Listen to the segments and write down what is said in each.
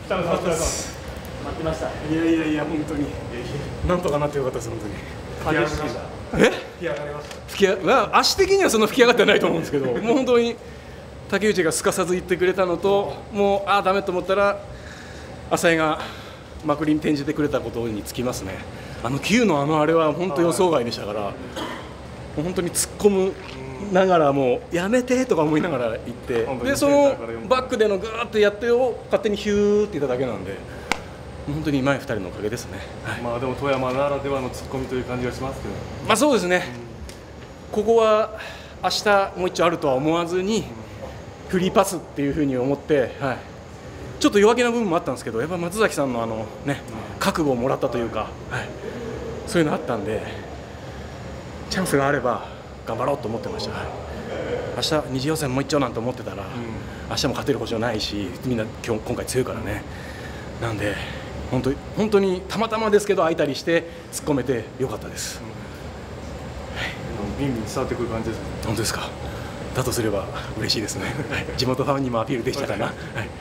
北野さん、待ってました。いや、本当に。なんとかなってよかったです、本当に。吹き上がりました。足的にはそんな吹き上がってないと思うんですけど、もう本当に竹内がすかさず言ってくれたのと、もうダメと思ったら浅井がまくりに転じてくれたことにつきますね。9のあれは本当予想外でしたから、もう本当に突っ込むながらもうやめてとか思いながら行って、でそのバックでのぐーっとやってを勝手にヒューって言っただけなんで、本当に前2人のおかげですね。はい、 まあでも富山ならではの突っ込みという感じがしますけど、 まあそうですね、ここは明日もう一丁あるとは思わずにフリーパスっていうふうに思って、はい、ちょっと弱気な部分もあったんですけど、やっぱ松崎さんのね、覚悟をもらったというか、はい、そういうのあったんで、チャンスがあれば頑張ろうと思ってました。はい、明日二次予選もう一丁なんて思ってたら、明日も勝てる保証ないし、みんな今回強いからね。なんで本当にたまたまですけど空いたりして突っ込めてよかったです。 ビンビン伝わってくる感じですか。 本当ですか。だとすれば嬉しいですね。はい、地元ファンにもアピールできたかな。はい。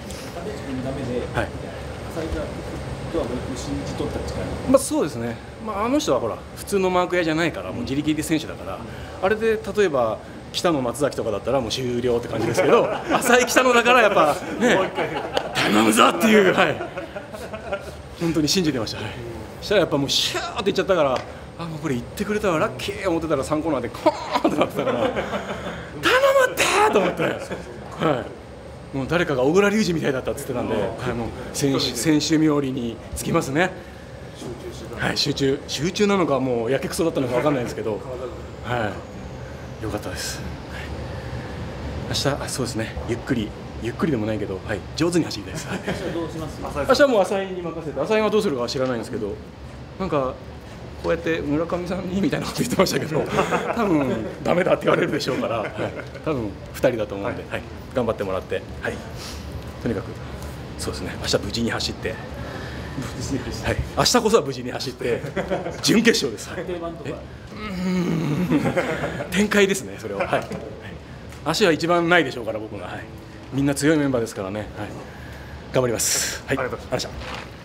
まあそうですね。まあ人はほら普通のマーク屋じゃないから、もう自力で選手だから、あれで例えば北野松崎とかだったらもう終了って感じですけど、浅井北野だからやっぱね、頼むぞっていう、はい、本当に信じてました。はい、したらやっぱもうシャーって言っちゃったから、もうこれ言ってくれたらラッキー思ってたら3コーナーでコーンってなってたから、頼むってーと思って、はい、もう誰かが小倉隆二みたいだったって言ってたんで、はい、もう選手冥利につきますね。はい、集中なのかもうやけくそだったのか分かんないですけど、はい、よかったです。明日そうですね、ゆっくりでもないけど、はい、上手に走りたいです。はい、明日はもう浅井に任せて、浅井がどうするかは知らないんですけど、なんかこうやって村上さんにみたいなこと言ってましたけど、多分ダメだって言われるでしょうから、はい、多分2人だと思うんで、はい、頑張ってもらって、はい、とにかくそうですね、明日無事に走って、はい、明日こそは無事に走って準決勝です。展開ですね、それは。はい、足は一番ないでしょうから僕が、はい、みんな強いメンバーですからね、はい、頑張ります。はい、ありがとうございました。